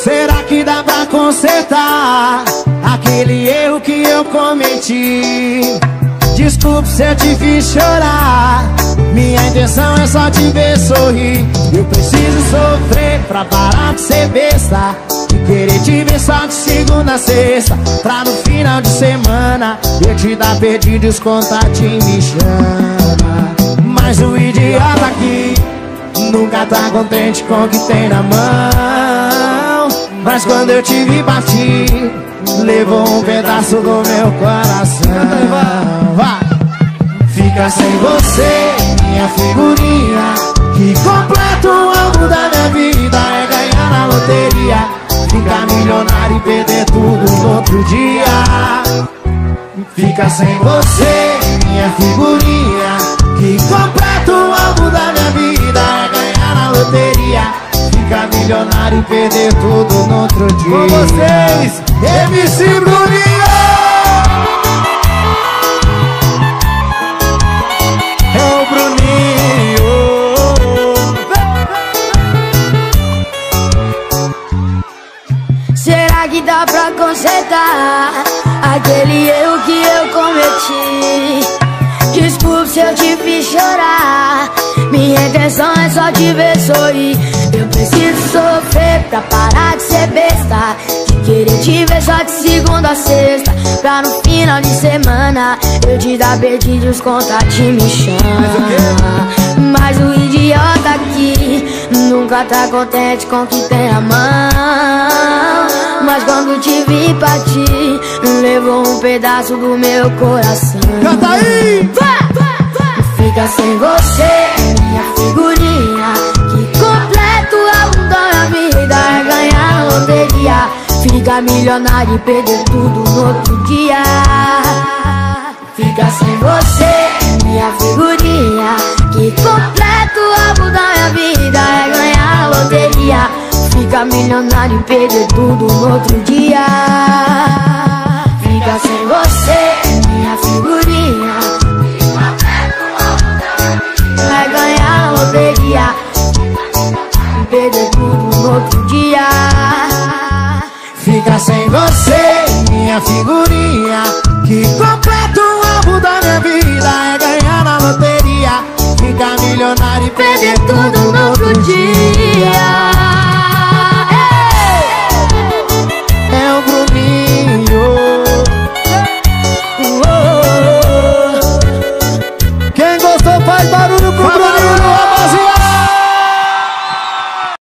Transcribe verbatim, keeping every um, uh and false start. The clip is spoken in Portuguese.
Será que dá pra consertar aquele erro que eu cometi? Desculpe se eu te fiz chorar, minha intenção é só te ver sorrir. Eu preciso sofrer pra parar de ser besta, de querer te ver só de segunda a sexta, pra no final de semana eu te dar perdido e os contatinhos me chama. Mas o idiota aqui nunca tá contente com o que tem na mão. Mas quando eu te vi partir, levou um pedaço do meu coração. Vai! Fica sem você, minha figurinha, que completa o alvo da minha vida. É ganhar na loteria, ficar milionário e perder tudo no outro dia. Fica sem você, minha figurinha, que completa o alvo da minha vida. É ganhar na loteria, ficar milionário e perder tudo no outro dia. Com vocês, M C Bruninho! É o Bruninho. Será que dá pra consertar aquele erro que eu cometi? Desculpe se eu te fiz chorar, minha intenção é só te ver sorrir. Eu preciso sofrer pra parar de ser besta, de querer te ver só de segunda a sexta, pra no final de semana eu te dar perdido e os contatinhos me chamam. Mas o idiota aqui nunca tá contente com o que tem na mão. Mas quando te vi partir, levou um pedaço do meu coração. Canta aí! Fica sem você, minha figurinha, que completa o álbum da minha vida. É ganhar na loteria, ficar milionário e perder tudo no outro dia. Fica sem você, minha figurinha, que completa o álbum da minha vida. É ganhar na loteria, ficar milionário e perder tudo no outro dia. Fica sem você, minha figurinha, vai ganhar a loteria e perder tudo no outro dia. Fica sem você, minha figurinha, que completa o alvo da minha vida. É ganhar na loteria, ficar milionário e perder tudo no outro dia.